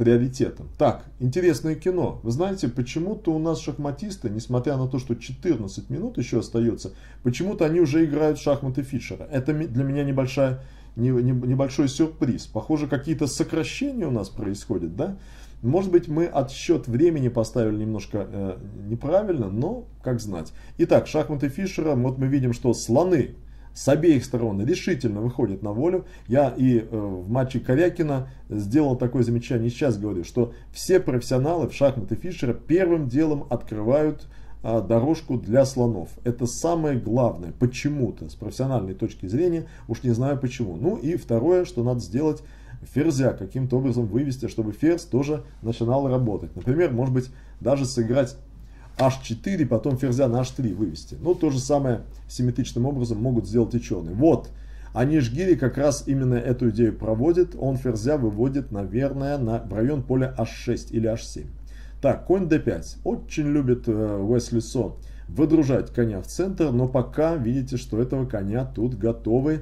приоритетом. Так, интересное кино. Вы знаете, почему-то у нас шахматисты, несмотря на то, что 14 минут еще остается, почему-то они уже играют в шахматы Фишера. Это для меня небольшой сюрприз. Похоже, какие-то сокращения у нас происходят, да? Может быть, мы отсчет времени поставили немножко неправильно, но как знать. Итак, шахматы Фишера. Вот мы видим, что слоны с обеих сторон решительно выходят на волю. Я и в матче Корякина сделал такое замечание, сейчас говорю, что все профессионалы в шахматы Фишера первым делом открывают дорожку для слонов. Это самое главное, почему-то, с профессиональной точки зрения, уж не знаю почему. Ну и второе, что надо сделать, ферзя каким-то образом вывести, чтобы ферзь тоже начинал работать. Например, может быть, даже сыграть h4, потом ферзя на h3 вывести. Ну, то же самое симметричным образом могут сделать и черные. Вот, Аниш Гири как раз именно эту идею проводит. Он ферзя выводит, наверное, в район поля h6 или h7. Так, конь d5. Очень любит Уэсли Со выдружать коня в центр, но пока видите, что этого коня тут готовы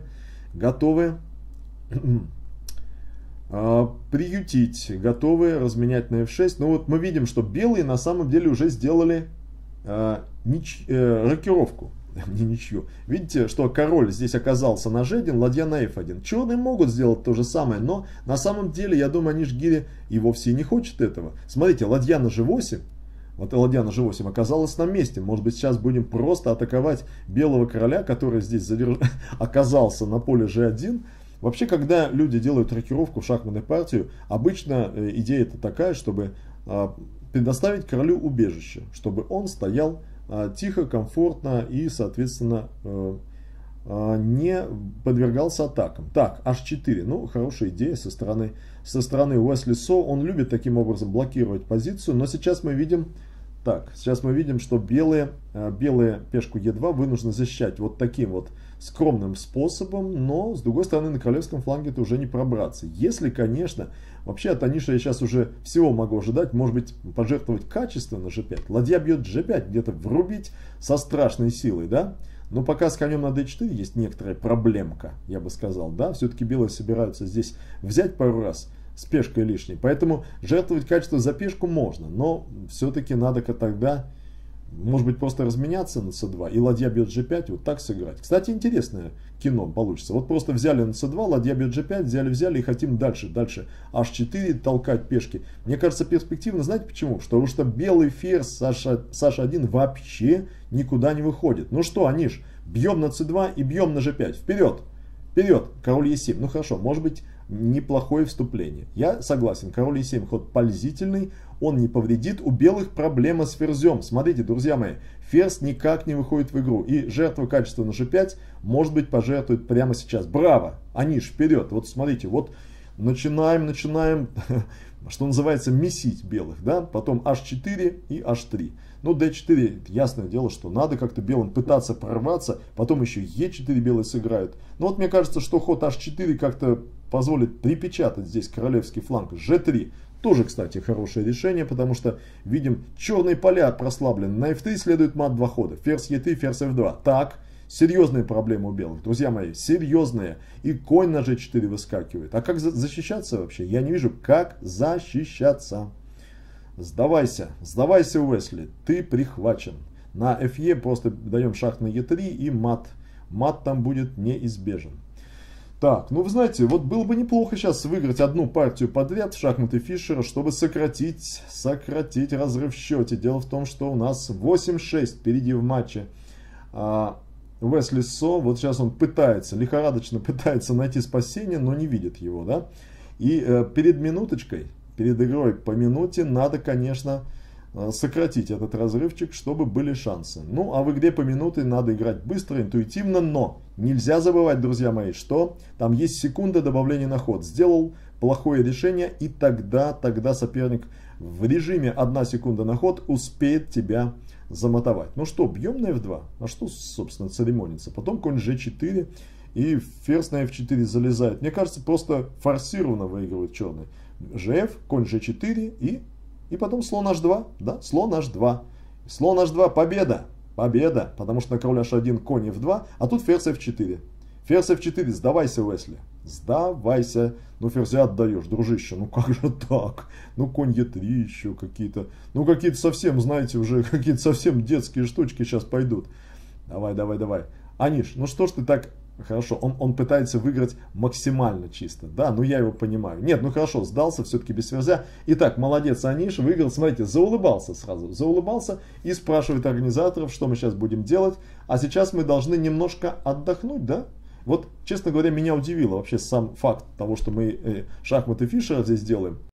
приютить, готовы разменять на f6. Но вот мы видим, что белые на самом деле уже сделали рокировку. Не ничью. Видите, что король здесь оказался на g1, ладья на f1. Черные могут сделать то же самое, но на самом деле, я думаю, Аниш Гири и вовсе не хочет этого. Смотрите, ладья на g8. Вот ладья на g8 оказалась на месте. Может быть, сейчас будем просто атаковать белого короля, который здесь оказался на поле g1. Вообще, когда люди делают рокировку в шахматную партию, обычно идея это такая, чтобы предоставить королю убежище, чтобы он стоял тихо, комфортно и, соответственно, не подвергался атакам. Так, h4, ну, хорошая идея со стороны Уэсли Со. Он любит таким образом блокировать позицию, но сейчас мы видим, что белые пешку e2 вынуждены защищать вот таким вот скромным способом, но с другой стороны на королевском фланге это уже не пробраться. Если, конечно, вообще от Аниша я сейчас уже всего могу ожидать, может быть, пожертвовать качество на g5. Ладья бьет g5, где-то врубить со страшной силой, да? Но пока с конем на d4 есть некоторая проблемка, я бы сказал, да? Все-таки белые собираются здесь взять пару раз с пешкой лишней, поэтому жертвовать качество за пешку можно, но все-таки надо тогда, может быть, просто разменяться на c2 и ладья бьет g5, вот так сыграть. Кстати, интересное кино получится. Вот просто взяли на c2, ладья бьет g5, взяли и хотим дальше h4 толкать пешки. Мне кажется, перспективно, знаете почему? Потому что белый ферзь с h1 вообще никуда не выходит. Ну что, Аниш, бьем на c2 и бьем на g5. Вперед! Вперед! Король e7. Ну хорошо, может быть, неплохое вступление. Я согласен, король e7 ход пользительный, он не повредит. У белых проблема с ферзем. Смотрите, друзья мои, ферзь никак не выходит в игру. И жертва качества на g5 может быть пожертвует прямо сейчас. Браво! Аниш, вперед! Вот смотрите, вот начинаем, что называется, месить белых. Да? Потом h4 и h3. Ну, d4, ясное дело, что надо как-то белым пытаться прорваться. Потом еще e4 белые сыграют. Но вот мне кажется, что ход h4 как-то позволит припечатать здесь королевский фланг. g3 тоже, кстати, хорошее решение, потому что видим, черные поля прослаблены. На f3 следует мат два хода. Ферзь e3, ферзь f2. Так, серьезные проблемы у белых, друзья мои, серьезные. И конь на g4 выскакивает. А как защищаться вообще? Я не вижу, как защищаться. Сдавайся, Уэсли, ты прихвачен. На fe просто даем шах на e3 и мат. Мат там будет неизбежен. Так, ну вы знаете, вот было бы неплохо сейчас выиграть одну партию подряд в шахматы Фишера, чтобы сократить разрыв в счете. Дело в том, что у нас 8-6 впереди в матче. Уэсли Со, вот сейчас он лихорадочно пытается найти спасение, но не видит его, да. И перед игрой по минуте надо, конечно, сократить этот разрывчик, чтобы были шансы. Ну, а в игре по минуте надо играть быстро, интуитивно, но нельзя забывать, друзья мои, что там есть секунда добавления на ход. Сделал плохое решение, и тогда соперник в режиме 1 секунда на ход успеет тебя замотовать. Ну что, бьем на f2? А что, собственно, церемониться? Потом конь g4 и ферзь на f4 залезает. Мне кажется, просто форсированно выигрывают черные. gf, конь g4 и потом слон h2. Да, слон h2. Слон h2, победа. Победа, потому что на король h1 конь f2, а тут ферзь f4. Ферзь f4, сдавайся, Уэсли. Сдавайся. Ну, ферзя отдаешь, дружище, ну как же так? Ну, конь e3 еще какие-то. Ну, какие-то совсем, знаете, уже какие-то совсем детские штучки сейчас пойдут. Давай, давай, давай. Аниш, ну что ж ты так... Хорошо, он пытается выиграть максимально чисто, да, ну я его понимаю. Нет, ну хорошо, сдался все-таки без ферзя. Итак, молодец, Аниш, выиграл, смотрите, заулыбался сразу, заулыбался и спрашивает организаторов, что мы сейчас будем делать. А сейчас мы должны немножко отдохнуть, да? Вот, честно говоря, меня удивило вообще сам факт того, что мы шахматы Фишера здесь делаем.